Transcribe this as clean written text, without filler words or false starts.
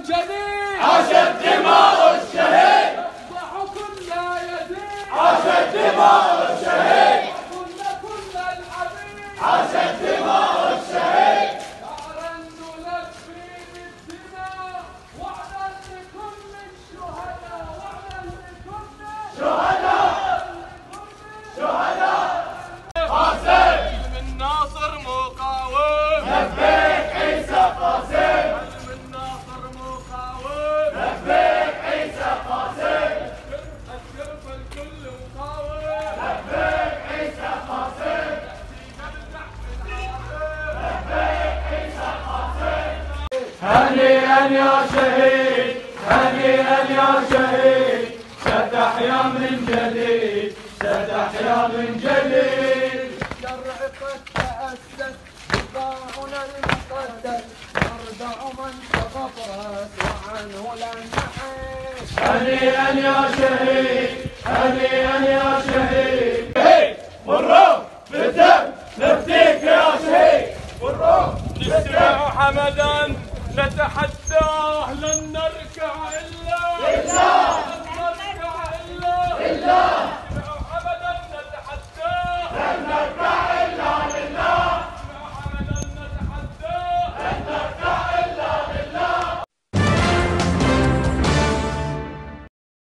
جديد. عاشت دماء الشهيد. تفضح كل يزيد. عاشت دماء الشهيد. وكل العبيد. عاشت دماء الشهيد. شعرا نلبي بالدماء وعدا لكل الشهداء. وعدا لكل شهداء. قاسم من ناصر مقاوم. لبيك عيسى قاسم. من ناصر مقاوم. لبيك عيسى قاسم. الشرف الكل مقاوم. لبيك عيسى قاسم. لبيك عيسى قاسم. هنيئا يا شهيد، هنيئا يا شهيد، ستحيا من جديد، ستحيا من جديد. شرع قد تأسس دفاعنا المقدس، نردع من تغفرت وعنه لا نحيد. هنيئا يا شهيد، هنيئا يا شهيد. شهيد والروح بالدم نفديك يا شهيد، والروح نسمع حمدا نتحداه لن نركع إلا لله. لن نركع إلا لله.